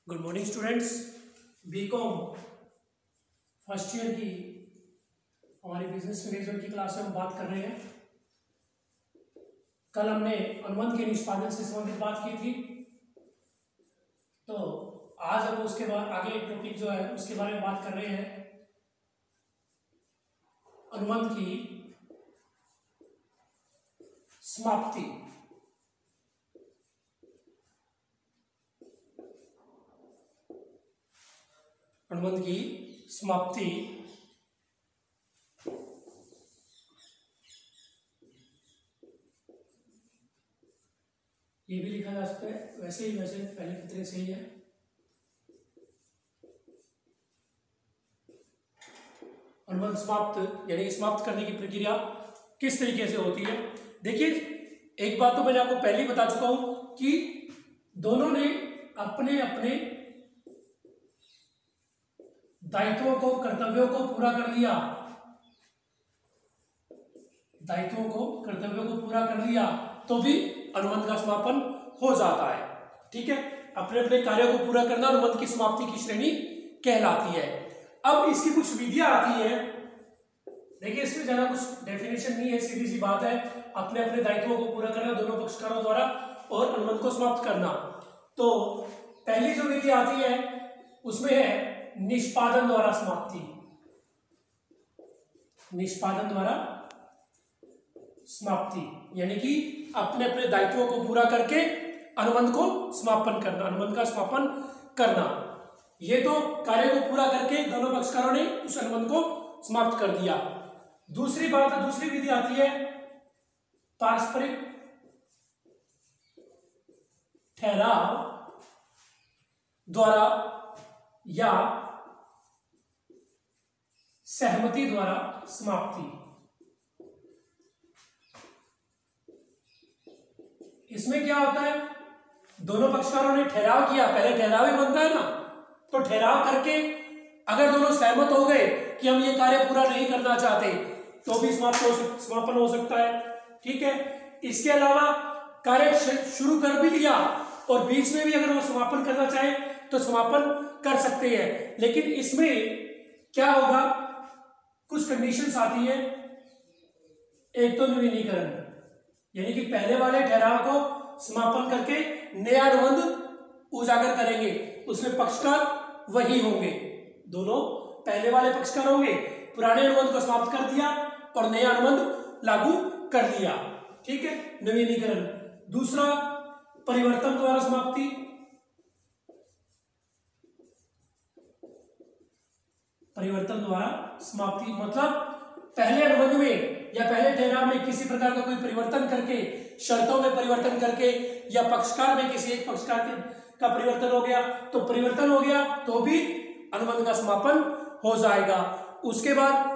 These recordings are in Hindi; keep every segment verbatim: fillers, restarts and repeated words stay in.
Good morning students. BCom first year की हमारी बिजनेस मैनेजमेंट की क्लास में हम बात कर रहे हैं। कल हमने अनुबंध के निष्पादन से संबंधित बात की थी, तो आज हम उसके बाद आगे टॉपिक जो है उसके बारे में बात कर रहे हैं, अनुबंध की समाप्ति। अनुबंध की समाप्ति ये भी लिखा जा सकता है, वैसे ही वैसे पहले की तरह से ही है। अनुबंध समाप्त यानी समाप्त करने की प्रक्रिया किस तरीके से होती है। देखिए, एक बात तो मैंने आपको पहले ही बता चुका हूं कि दोनों ने अपने अपने दायित्वों को कर्तव्यों को पूरा कर लिया दायित्वों को कर्तव्यों को पूरा कर लिया तो भी अनुबंध का समापन हो जाता है। ठीक है, अपने अपने कार्यों को पूरा करना अनुबंध की समाप्ति की श्रेणी कहलाती है। अब इसकी कुछ विधियां आती है। देखिए, इसमें ज्यादा कुछ डेफिनेशन नहीं है, सीधी सी बात है, अपने अपने दायित्वों को पूरा करना दोनों पक्षकारों द्वारा और अनुबंध को समाप्त करना। तो पहली जो विधि आती है उसमें है निष्पादन द्वारा समाप्ति। निष्पादन द्वारा समाप्ति यानी कि अपने अपने दायित्वों को पूरा करके अनुबंध को समापन करना, अनुबंध का समापन करना। ये तो कार्य को पूरा करके दोनों पक्षकारों ने उस अनुबंध को समाप्त कर दिया। दूसरी बात, दूसरी विधि आती है पारस्परिक ठहराव द्वारा या सहमति द्वारा समाप्ति। इसमें क्या होता है, दोनों पक्षकारों ने ठहराव किया, पहले ठहराव ही बनता है ना, तो ठहराव करके अगर दोनों सहमत हो गए कि हम ये कार्य पूरा नहीं करना चाहते तो भी समाप्त हो समापन हो सकता है। ठीक है, इसके अलावा कार्य शुरू कर भी लिया और बीच में भी अगर वो समापन करना चाहे तो समापन कर सकते हैं। लेकिन इसमें क्या होगा, कुछ कंडीशंस आती है। एक तो नवीनीकरण, यानी कि पहले वाले ठहराव को समापन करके नया अनुबंध उजागर करेंगे, उसमें पक्षकार वही होंगे, दोनों पहले वाले पक्षकार होंगे। पुराने अनुबंध को समाप्त कर दिया और नया अनुबंध लागू कर दिया। ठीक है, नवीनीकरण। दूसरा, परिवर्तन द्वारा समाप्ति। परिवर्तन द्वारा समाप्ति मतलब पहले अनुबंध में या पहले ठहराव में किसी प्रकार का कोई परिवर्तन करके, शर्तों में परिवर्तन करके या पक्षकार में किसी एक पक्षकार के का परिवर्तन हो गया तो परिवर्तन हो गया तो भी अनुबंध का समापन हो जाएगा। उसके बाद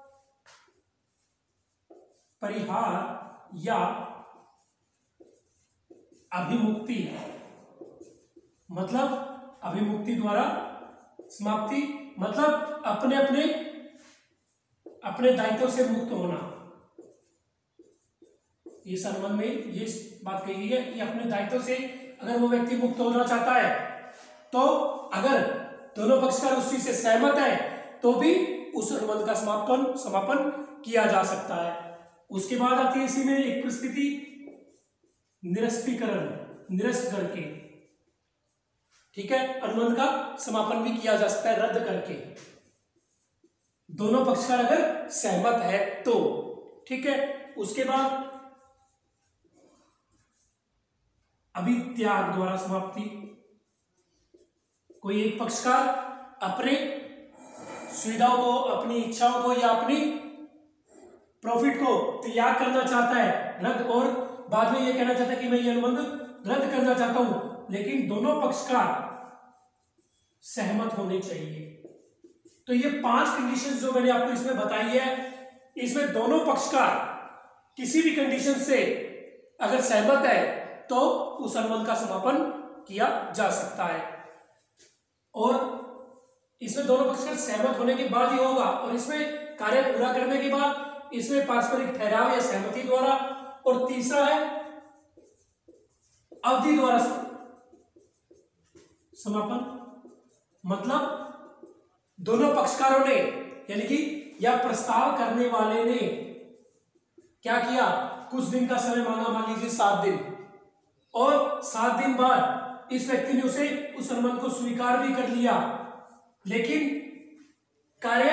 परिहार या अभिमुक्ति, मतलब अभिमुक्ति द्वारा समाप्ति मतलब अपने अपने अपने दायित्व से मुक्त होना। इस अनुबंध में ये बात कही गई है कि अपने दायित्व से अगर वो व्यक्ति मुक्त होना चाहता है तो अगर दोनों पक्षकार उस चीज से सहमत है तो भी उस अनुबंध का समापन समापन किया जा सकता है। उसके बाद आती है इसी में एक परिस्थिति, निरस्तीकरण, निरस्त करके। ठीक है, अनुबंध का समापन भी किया जा सकता है रद्द करके, दोनों पक्षकार अगर सहमत है तो। ठीक है, उसके बाद अभित्याग द्वारा समाप्ति। कोई एक पक्षकार अपने सुविधाओं को, अपनी इच्छाओं को या अपनी प्रॉफिट को त्याग करना चाहता है, रद्द, और बाद में ये कहना चाहता है कि मैं ये अनुबंध रद्द करना चाहता हूं, लेकिन दोनों पक्षकार सहमत होने चाहिए। तो ये पांच कंडीशंस जो मैंने आपको इसमें बताई है, इसमें दोनों पक्षकार किसी भी कंडीशन से अगर सहमत है तो उस अनुबंध का समापन किया जा सकता है। और इसमें दोनों पक्षकार सहमत होने के बाद ही होगा, और इसमें कार्य पूरा करने के बाद इसमें पारस्परिक ठहराव या सहमति द्वारा, और तीसरा है अवधि द्वारा समापन। मतलब दोनों पक्षकारों ने, यानी कि या प्रस्ताव करने वाले ने क्या किया, कुछ दिन का समय मांगा, मान लीजिए सात दिन, और सात दिन बाद इस व्यक्ति ने उसे उस अनुबंध को स्वीकार भी कर लिया, लेकिन कार्य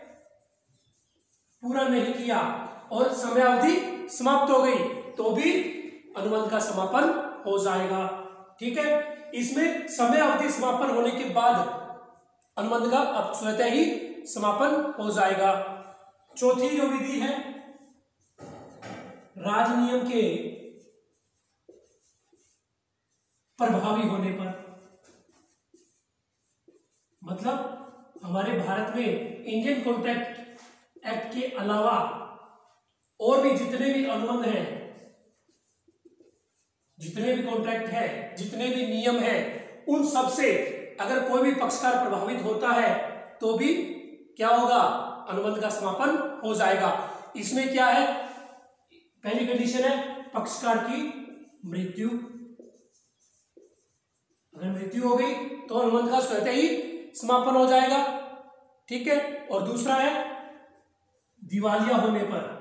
पूरा नहीं किया और समयावधि समाप्त हो गई, तो भी अनुबंध का समापन हो जाएगा। ठीक है, इसमें समय अवधि समापन होने के बाद अनुबंध का अब स्वतः ही समापन हो जाएगा। चौथी जो विधि है, राजनियम के प्रभावी होने पर, मतलब हमारे भारत में इंडियन कॉन्ट्रैक्ट एक्ट के अलावा और भी जितने भी अनुबंध हैं, जितने भी कॉन्ट्रैक्ट है, जितने भी नियम है, उन सब से अगर कोई भी पक्षकार प्रभावित होता है तो भी क्या होगा, अनुबंध का समापन हो जाएगा। इसमें क्या है, पहली कंडीशन है पक्षकार की मृत्यु। अगर मृत्यु हो गई तो अनुबंध का स्वतः ही समापन हो जाएगा। ठीक है, और दूसरा है दिवालिया होने पर,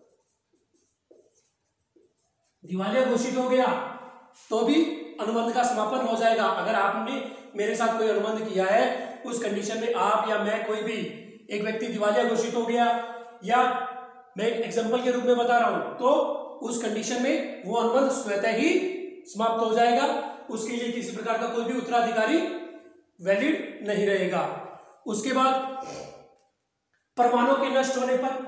दिवालिया घोषित हो गया तो भी अनुबंध का समापन हो जाएगा। अगर आपने मेरे साथ कोई अनुबंध किया है, उस कंडीशन में आप या मैं, कोई भी एक व्यक्ति दिवालिया घोषित हो गया, या मैं एक एग्जांपल के रूप में बता रहा हूं, तो उस कंडीशन में वो अनुबंध स्वतः ही समाप्त हो जाएगा। उसके लिए किसी प्रकार का कोई भी उत्तराधिकारी वैलिड नहीं रहेगा। उसके बाद प्रमाणों के नष्ट होने पर,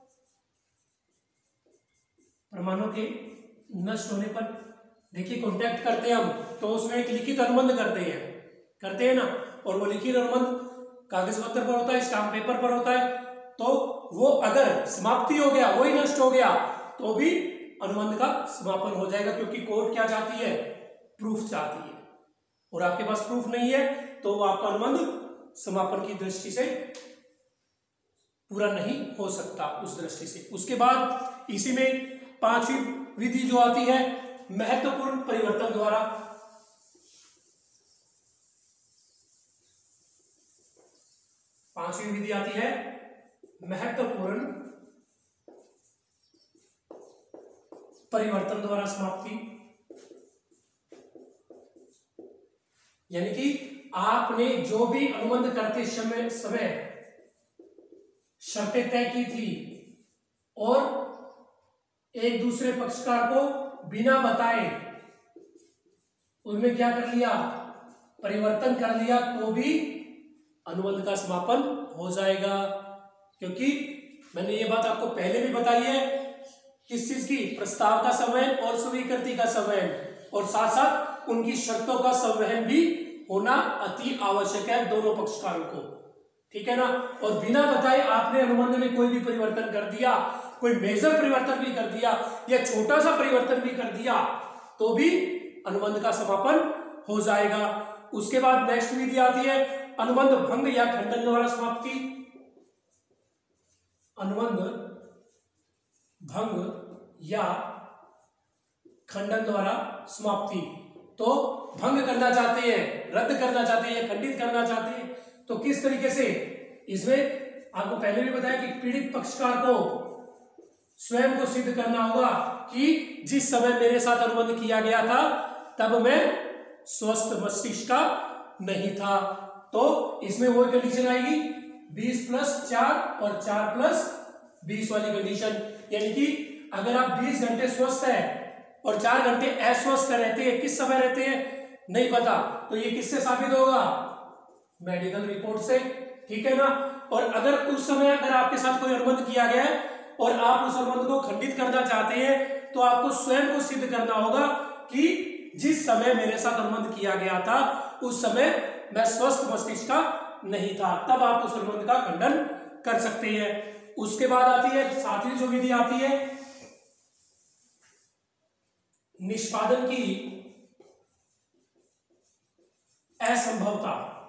प्रमाणों के नष्ट होने पर, देखिए कॉन्ट्रैक्ट करते हैं हम तो उसमें एक लिखित अनुबंध करते हैं करते हैं ना, और वो लिखित अनुबंध कागज पत्र पर होता है, स्टाम्प पेपर पर होता है, तो वो अगर समाप्ति हो गया, वही नष्ट हो गया, तो भी अनुबंध का समापन हो जाएगा, क्योंकि कोर्ट क्या चाहती है, प्रूफ चाहती है, और आपके पास प्रूफ नहीं है तो आपका अनुबंध समापन की दृष्टि से पूरा नहीं हो सकता उस दृष्टि से। उसके बाद इसी में पांचवी विधि जो आती है, महत्वपूर्ण परिवर्तन द्वारा। पांचवी विधि आती है महत्वपूर्ण परिवर्तन द्वारा समाप्ति, यानी कि आपने जो भी अनुबंध करते समय समय शर्तें तय की थी और एक दूसरे पक्षकार को बिना बताए उनमें क्या कर लिया, परिवर्तन कर लिया, तो भी अनुबंध का समापन हो जाएगा। क्योंकि मैंने ये बात आपको पहले भी बताई है, किस चीज की, प्रस्ताव का संवहन और स्वीकृति का संवहन, और साथ साथ उनकी शर्तों का संवहन भी होना अति आवश्यक है दोनों पक्षकारों को। ठीक है ना, और बिना बताए आपने अनुबंध में कोई भी परिवर्तन कर दिया, कोई मेजर परिवर्तन भी कर दिया या छोटा सा परिवर्तन भी कर दिया, तो भी अनुबंध का समापन हो जाएगा। उसके बाद नेक्स्ट विधि आती है अनुबंध भंग या खंडन द्वारा समाप्ति। अनुबंध भंग या खंडन द्वारा समाप्ति, तो भंग करना चाहते हैं, रद्द करना चाहते हैं, खंडित करना चाहते हैं, तो किस तरीके से, इसमें आपको पहले भी बताया कि पीड़ित पक्षकार को स्वयं को सिद्ध करना होगा कि जिस समय मेरे साथ अनुबंध किया गया था तब मैं स्वस्थ मस्तिष्क का नहीं था, तो इसमें वो कंडीशन आएगी बीस प्लस चार और चार प्लस बीस वाली कंडीशन, यानी कि अगर आप बीस घंटे स्वस्थ है और चार घंटे अस्वस्थ रहते हैं, किस समय रहते हैं नहीं पता, तो ये किससे साबित होगा, मेडिकल रिपोर्ट से। ठीक है ना, और अगर उस समय अगर आपके साथ कोई अनुबंध किया गया है और आप उस अनुबंध को खंडित करना चाहते हैं, तो आपको स्वयं को सिद्ध करना होगा कि जिस समय मेरे साथ अनुबंध किया गया था उस समय मैं स्वस्थ मस्तिष्क का नहीं था, तब आप उस अनुबंध का खंडन कर सकते हैं। उसके बाद आती है सातवीं जो विधि आती है निष्पादन की असंभवता,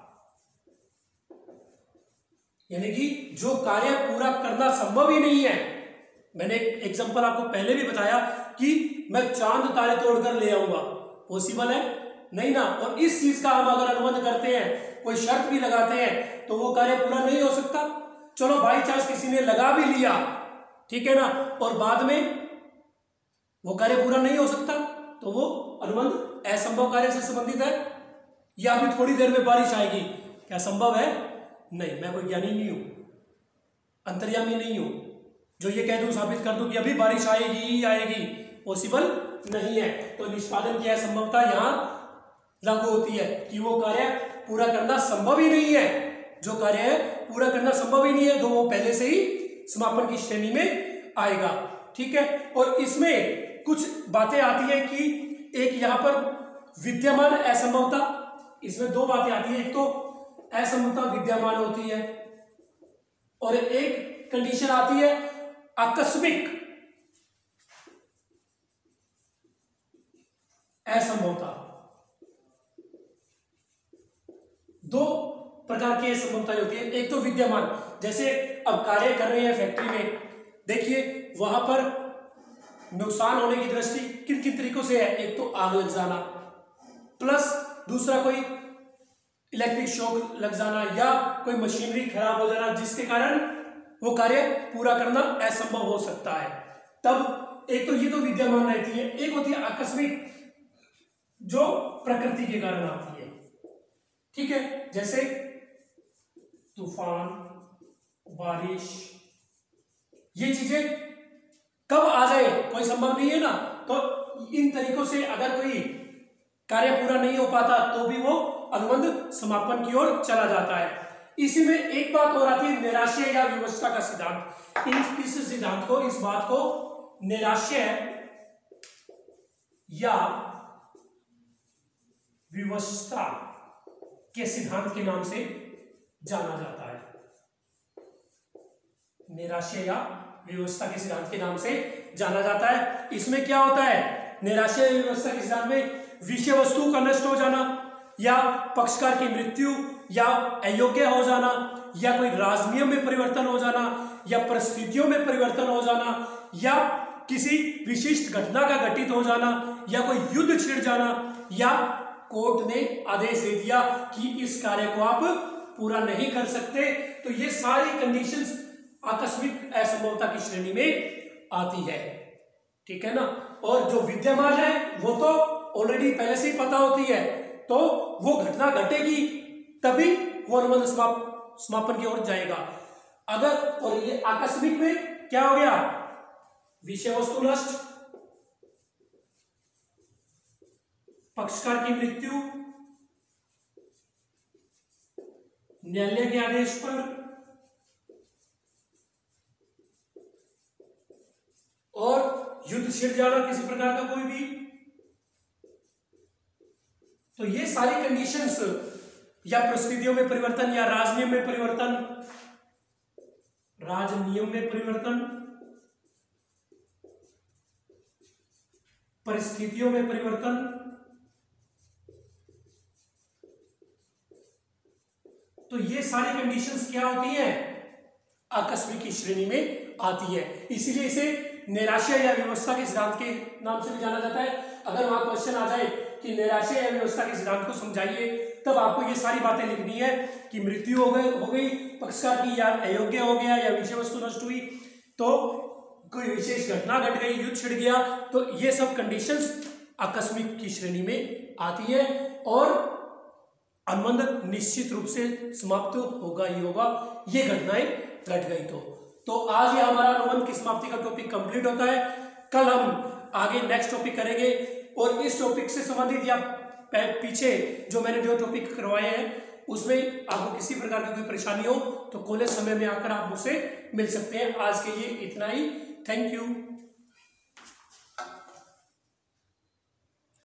यानी कि जो कार्य पूरा करना संभव ही नहीं है। मैंने एक एग्जांपल आपको पहले भी बताया कि मैं चांद तारे तोड़कर ले आऊंगा, पॉसिबल है नहीं ना। और इस चीज का हम अगर अनुबंध करते हैं, कोई शर्त भी लगाते हैं, तो वो कार्य पूरा नहीं हो सकता। चलो बाई चांस किसी ने लगा भी लिया, ठीक है ना, और बाद में वो कार्य पूरा नहीं हो सकता, तो वो अनुबंध असंभव कार्य से संबंधित है। या अभी थोड़ी देर में बारिश आएगी, क्या संभव है? नहीं, मैं कोई ज्ञानी नहीं हूं, अंतर्यामी नहीं हूं जो ये कह दूं, साबित कर दूं कि अभी बारिश आएगी ही आएगी, पॉसिबल नहीं है। तो निष्पादन की असंभवता यहां लागू होती है कि वो कार्य पूरा करना संभव ही नहीं है। जो कार्य है पूरा करना संभव ही नहीं है, तो वो पहले से ही समापन की श्रेणी में आएगा, ठीक है। और इसमें कुछ बातें आती है कि एक यहां पर विद्यमान असंभवता, इसमें दो बातें आती है। एक तो असंभवता विद्यमान होती है और एक कंडीशन आती है आकस्मिक असंभवता। दो प्रकार की असंभवताएं होती है। एक तो विद्यमान, जैसे अब कार्य कर रहे हैं फैक्ट्री में, देखिए वहां पर नुकसान होने की दृष्टि किन किन तरीकों से है। एक तो आग लग जाना, प्लस दूसरा कोई इलेक्ट्रिक शॉक लग जाना, या कोई मशीनरी खराब हो जाना जिसके कारण वो कार्य पूरा करना असंभव हो सकता है। तब एक तो ये तो विद्यमान रहती है, एक होती है आकस्मिक जो प्रकृति के कारण आती है, ठीक है। जैसे तूफान, बारिश, ये चीजें कब आ जाए कोई संभव नहीं है ना। तो इन तरीकों से अगर कोई कार्य पूरा नहीं हो पाता तो भी वो अनुबंध समापन की ओर चला जाता है। इसी में एक बात और आती है निराशय या विवशता का सिद्धांत। इन इस सिद्धांत को, इस बात को निराशय या विवशता के सिद्धांत के नाम से जाना जाता है। निराशय या विवशता के सिद्धांत के नाम से जाना जाता है। इसमें क्या होता है, निराशय विवशता के सिद्धांत में विषय वस्तु का नष्ट हो जाना, या पक्षकार की मृत्यु, या अयोग्य हो जाना, या कोई राजनियम में परिवर्तन हो जाना, या परिस्थितियों में परिवर्तन हो जाना, या किसी विशिष्ट घटना का घटित हो जाना, या कोई युद्ध छिड़ जाना, या कोर्ट ने आदेश दे दिया कि इस कार्य को आप पूरा नहीं कर सकते। तो ये सारी कंडीशंस आकस्मिक असंभवता की श्रेणी में आती है, ठीक है ना। और जो विद्यमान है वो तो ऑलरेडी पहले से ही पता होती है, तो वो घटना घटेगी तभी वो अनुबंध समापन की ओर जाएगा। अगर और ये आकस्मिक में क्या हो गया, विषय वस्तु नष्ट, पक्षकार की मृत्यु, न्यायालय के आदेश पर, और युद्ध छिड़ जाना किसी प्रकार का कोई भी। तो ये सारी कंडीशंस, या परिस्थितियों में परिवर्तन, या राजनियम में परिवर्तन, राजनियम में परिवर्तन, परिस्थितियों में परिवर्तन, तो ये सारी कंडीशंस क्या होती हैं, आकस्मिक की श्रेणी में आती है। इसीलिए इसे निराशय या विवशता के सिद्धांत के नाम से भी जाना जाता है। अगर वहां क्वेश्चन आ जाए कि निराशय या विवशता के सिद्धांत को समझाइए, तब आपको ये सारी बातें लिखनी है कि मृत्यु हो गई हो गई पक्षकार की, या अयोग्य हो गया, या विषय वस्तु नष्ट हुई, तो कोई विशेष घटना घट गई, युद्ध छिड़ गया, तो ये सब कंडीशंस आकस्मिक की श्रेणी में आती है और अनुबंध निश्चित रूप से समाप्त होगा ही होगा, ये घटनाएं घट गई तो। तो आज ये हमारा अनुबंध की समाप्ति का टॉपिक कंप्लीट होता है। कल हम आगे नेक्स्ट टॉपिक करेंगे, और इस टॉपिक से संबंधित या पीछे जो मैंने जो टॉपिक करवाए हैं उसमें आपको किसी प्रकार की कोई परेशानी हो तो कॉलेज समय में आकर आप मुझसे मिल सकते हैं। आज के लिए इतना ही। Thank you.